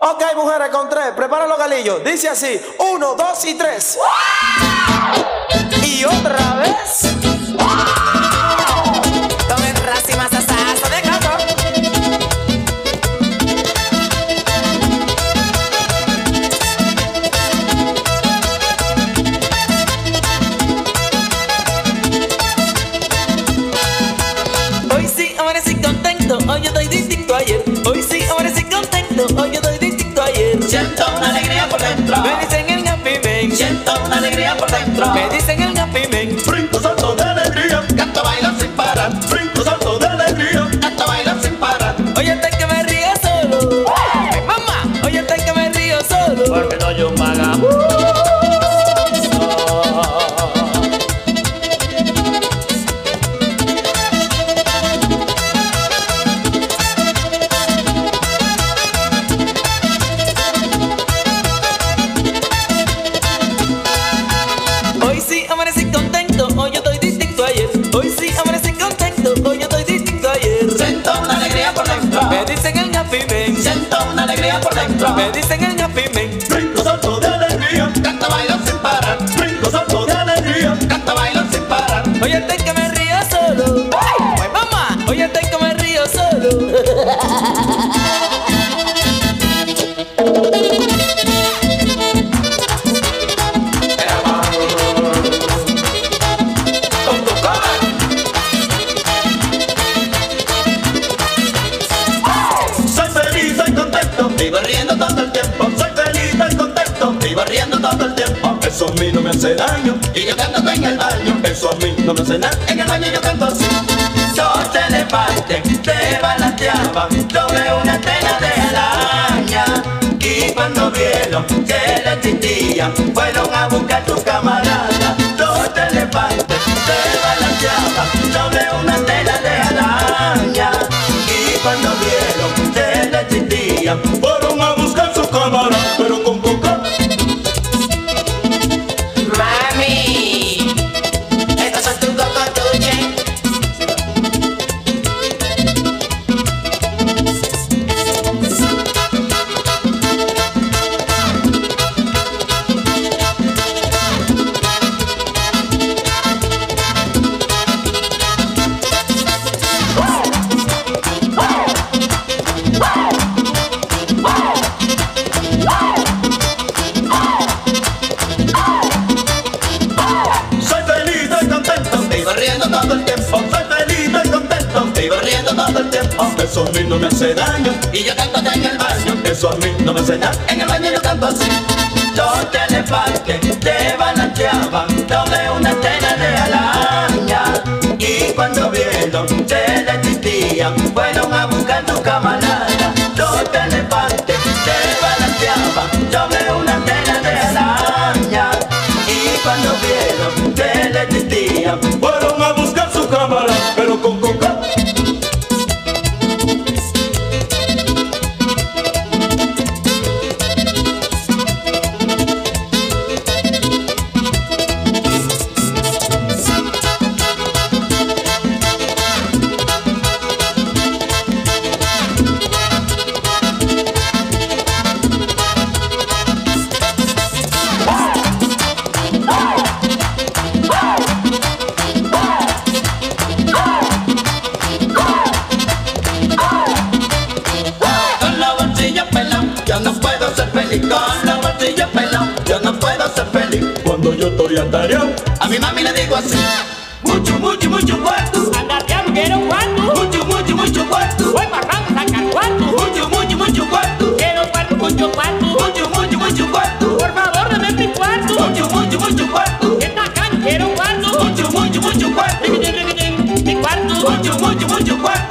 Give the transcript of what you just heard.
Ok, mujeres, con tres. Prepara los galillos. Dice así: 1, 2 y 3. Y otra vez. Tomen racima sasazo de gato. Hoy sí amanecí contento, hoy yo estoy distinto a ayer. Hoy sí amanecí contento, hoy yo estoy distinto a ayer. Siento una alegría por dentro. Me dicen el Happy Man. Siento una alegría por dentro. Me dicen el Happy Man. Brinco, salto de alegría. Canto, bailo sin parar. Brinco, salto de alegría. Canto, bailo sin parar. Oye, hasta que me río solo. Ay, mamá, oye, hasta que me río solo. Porque soy un vagabundo. Hoy sí amanecí contento, hoy yo estoy distinto a ayer. Hoy sí amanecí contento, hoy yo estoy distinto a ayer. Siento una alegría por dentro. Me dicen el Happy Man. Siento una alegría por dentro. Me dicen el Happy Man. Brinco, salto de alegría. Canto, bailo sin parar. Brinco, salto de alegría. Canto, bailo sin parar. Oye, hasta que me río solo. Ay, mamá, oye, hasta que me río solo. Con tu cola. Soy feliz, soy contento, vivo riendo todo el tiempo. Soy feliz, soy contento, vivo riendo todo el tiempo. Eso a mí no me hace daño y yo canto en el baño. Eso a mí no me hace nada, en el baño yo canto así. Dos elefantes se balanceaban sobre una tela de araña, y cuando vieron que le existían fueron a buscar su camarada. Dos elefantes se balanceaban sobre una tela de araña, y cuando vieron que le existían fueron a buscar su camarada, pero con coca. Mami, estos son tus cocotuches. Soy feliz, soy contento, vivo riendo todo el tiempo. Soy feliz, soy contento, vivo riendo todo el tiempo. Eso a mí no me hace daño y yo canto en el baño. Eso a mí no me hace nada, en el baño yo canto así. Dos elefantes se balanceaban sobre una tela de araña, y cuando vieron que le existían fueron a buscar su camarada. Dos elefantes se balanceaban sobre una tela de araña, y cuando vieron que le existían fueron a buscar su cámara, pero con coca. Con la bolsilla pelada, yo no puedo ser feliz. Con la bolsilla pelada, yo no puedo ser feliz. Cuando yo estoy atareado, a mi mami le digo así: mucho, mucho, mucho cuarto. Andar ya no quiero cuarto. Mucho, mucho, mucho cuarto. Voy para vamos a sacar cuarto. Mucho, mucho, mucho cuarto. Quiero cuarto, mucho cuarto. Mucho, mucho, mucho cuarto. Por favor, dame mi cuarto. Mucho, mucho, mucho cuarto. Está acá, quiero cuarto. Mucho, mucho, mucho cuarto. Mi cuarto. Mucho, mucho, mucho cuarto.